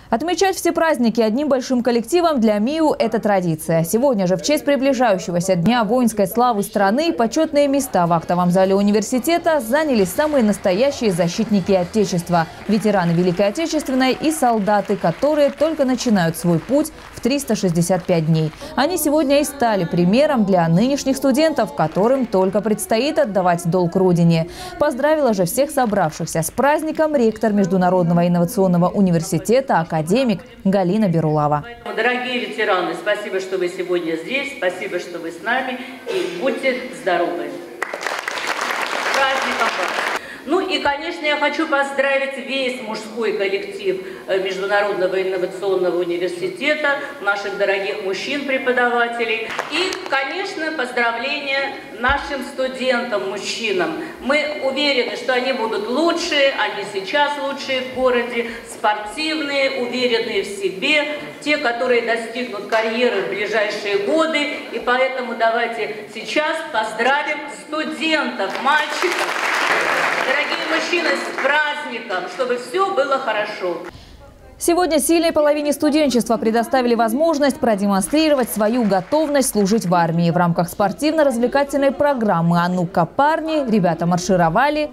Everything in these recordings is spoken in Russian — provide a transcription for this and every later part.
Отмечать все праздники одним большим коллективом для МИУ – это традиция. Сегодня же в честь приближающегося Дня воинской славы страны почетные места в актовом зале университета заняли самые настоящие защитники Отечества – ветераны Великой Отечественной и солдаты, которые только начинают свой путь в 365 дней. Они сегодня и стали примером для нынешних студентов, которым только предстоит отдавать долг Родине. Поздравила же всех собравшихся с праздником ректор Международного инновационного университета академик Галина Берулава. Дорогие ветераны, спасибо, что вы сегодня здесь, спасибо, что вы с нами, и будьте здоровы. С праздником вас! Ну и, конечно, я хочу поздравить весь мужской коллектив Международного инновационного университета, наших дорогих мужчин-преподавателей. И, конечно, поздравления нашим студентам-мужчинам. Мы уверены, что они будут лучшие, они сейчас лучшие в городе, спортивные, уверенные в себе, те, которые достигнут карьеры в ближайшие годы. И поэтому давайте сейчас поздравим студентов, мальчиков. Дорогие мужчины, с праздником, чтобы все было хорошо. Сегодня сильной половине студенчества предоставили возможность продемонстрировать свою готовность служить в армии. В рамках спортивно-развлекательной программы «А ну-ка, парни» ребята маршировали,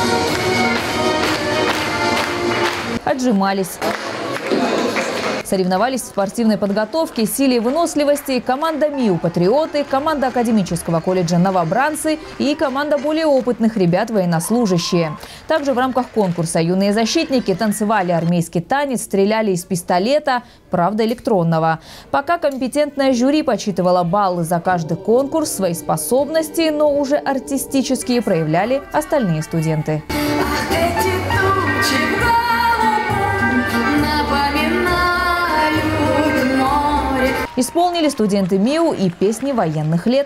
отжимались. Соревновались в спортивной подготовке, силе и выносливости команда МИУ «Патриоты», команда академического колледжа «Новобранцы» и команда более опытных ребят военнослужащие. Также в рамках конкурса юные защитники танцевали армейский танец, стреляли из пистолета, правда электронного. Пока компетентное жюри подсчитывало баллы за каждый конкурс, свои способности, но уже артистические проявляли остальные студенты. Исполнили студенты МИУ и песни военных лет.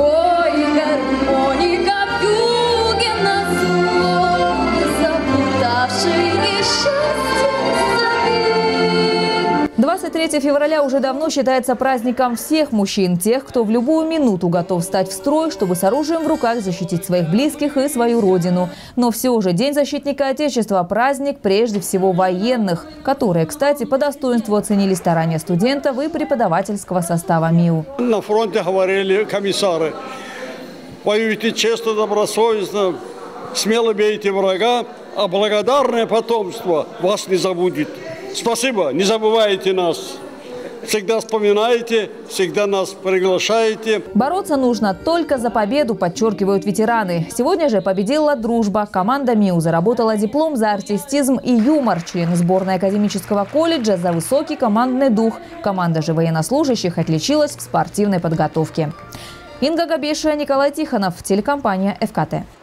23 февраля уже давно считается праздником всех мужчин, тех, кто в любую минуту готов встать в строй, чтобы с оружием в руках защитить своих близких и свою родину. Но все же День защитника Отечества – праздник прежде всего военных, которые, кстати, по достоинству оценили старания студентов и преподавательского состава МИУ. На фронте говорили комиссары: воюйте честно, добросовестно, смело бейте врага, а благодарное потомство вас не забудет. Спасибо, не забывайте нас. Всегда вспоминаете, всегда нас приглашаете. Бороться нужно только за победу, подчеркивают ветераны. Сегодня же победила дружба. Команда МИУ заработала диплом за артистизм и юмор. Члены сборной академического колледжа за высокий командный дух. Команда же военнослужащих отличилась в спортивной подготовке. Инга Габешия, Николай Тихонов, телекомпания ФКТ.